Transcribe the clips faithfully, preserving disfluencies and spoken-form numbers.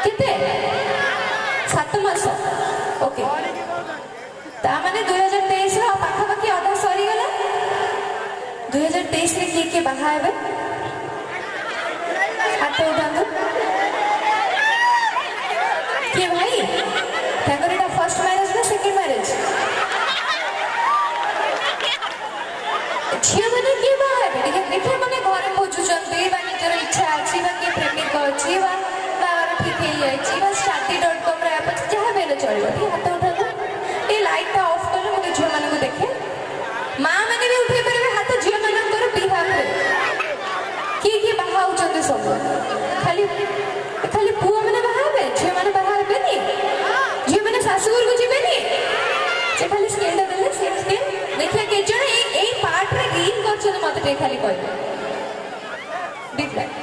कितने सात mass okay तामाने दुई हजार तेईस पाखापाखि अधा सरीगला दुई हजार तेईस किए किए बाहा हेबे हाथ उठातु किए भाई तांकर एटा फर्स्ट मैरिज ना सेकंड मैरिज झियो मैंने किए बाहा हेबे देखे देखे माने घरे खोजुचंती बा निजर इच्छा अछि बा के प्रेमिक अछि बा बाबार ठीक हे जाइछि बा स्टार्टी डॉट कॉम रे आप जहां बेले चलिबो ठीक हाथ उठातु ए लाइट टा ऑफ कर मते झियो माने को देखे मां माने भी उठे परबे हाथ झियो माने कर बिहार रे की की बाहा होचंती सब खाली खाली पुआ माने बाहा हेबे झियो माने बाहा हेबे नी झियो माने सासुर को जिबे नी से खाली स्केल देले से स्केल देखिए के जण ए ए पार्ट रे ग्रीन करछन मते टे खाली कहि देख ले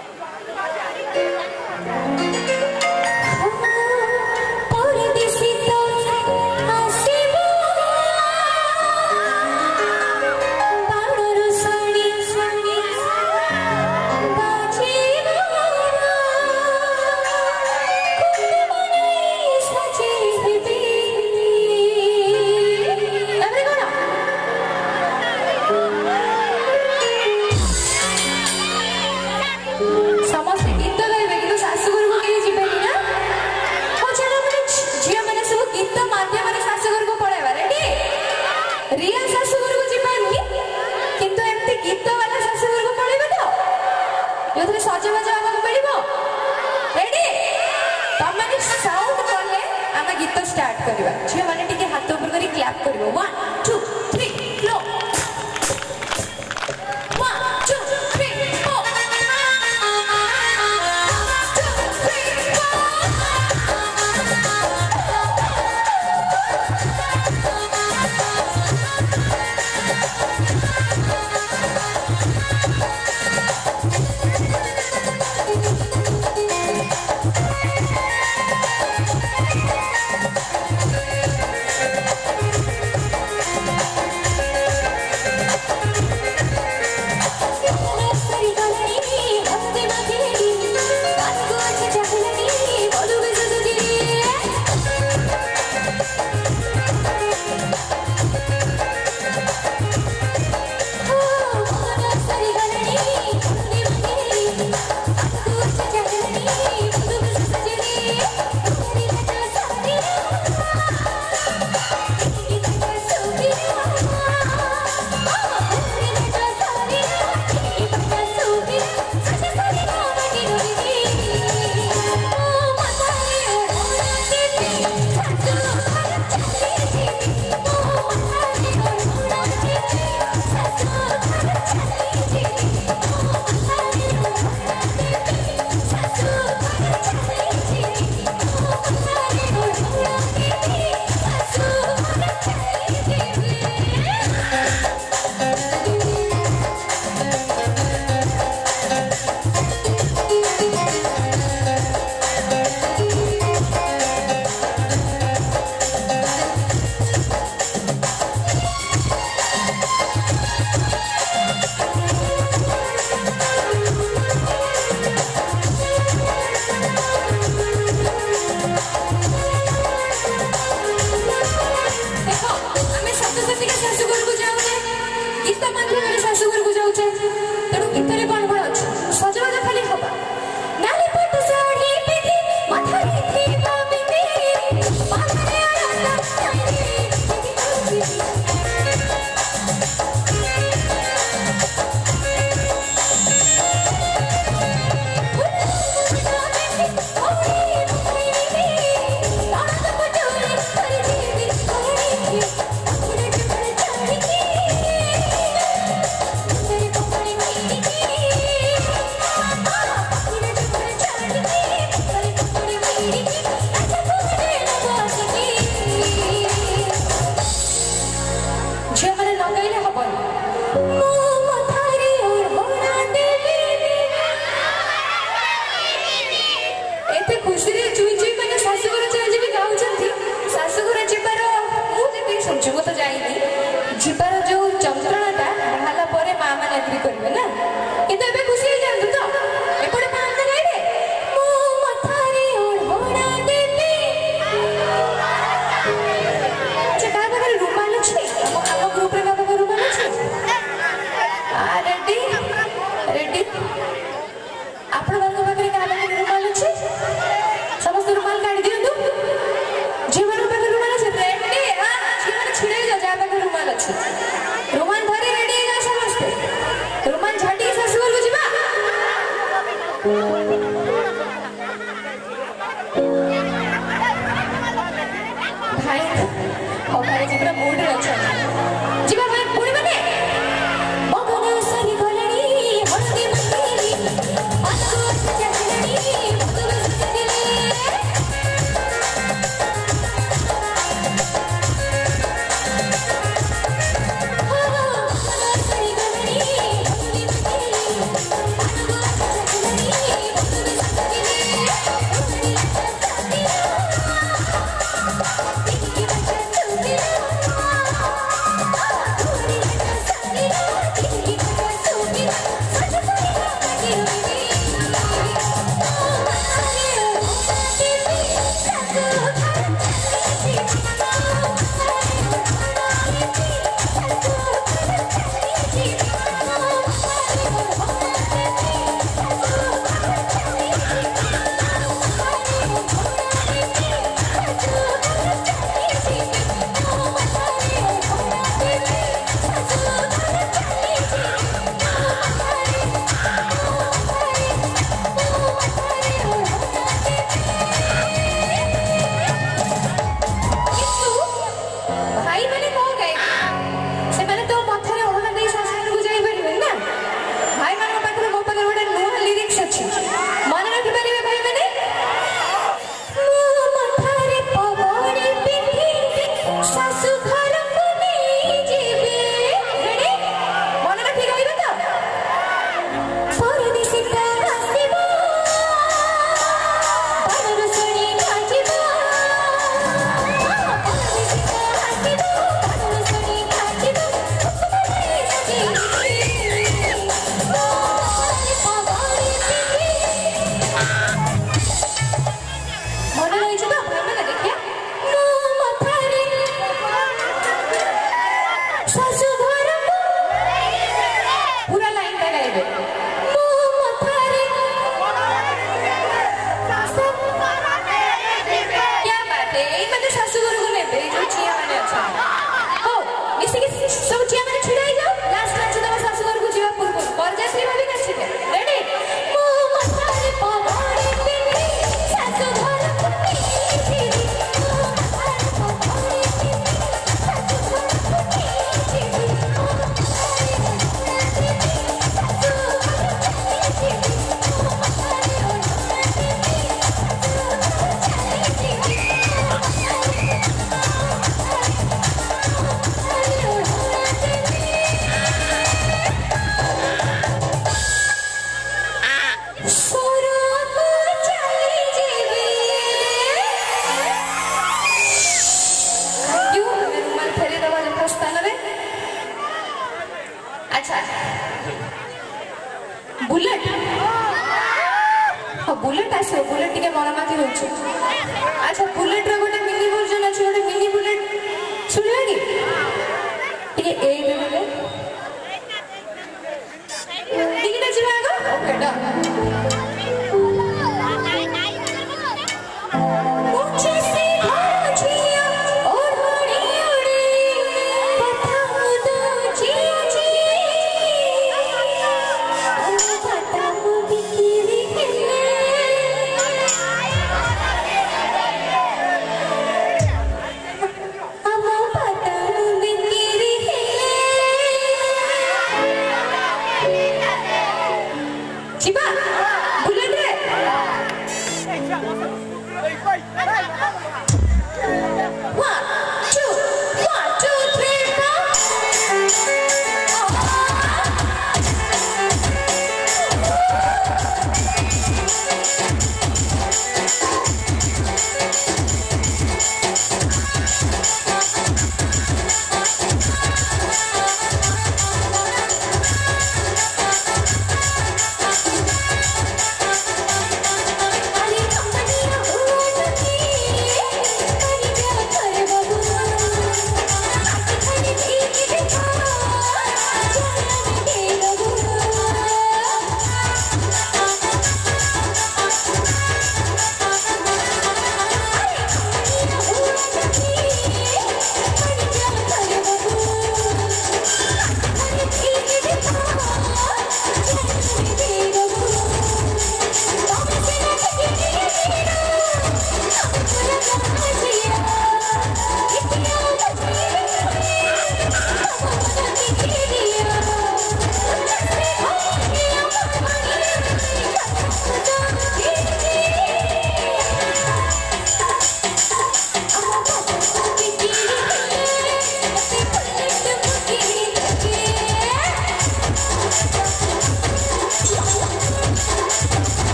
स्टार्ट करवा झियो माने टिके हाथ ऊपर करी क्लैप करबो one two three flow one two three four bullet टिके मरामती होछ अच्छा बुलेट रो गोटे मिनी वर्जन अछि गोटे मिनी बुलेट सुनलानी टिके ए देले टिके जिवा आगो ओके डन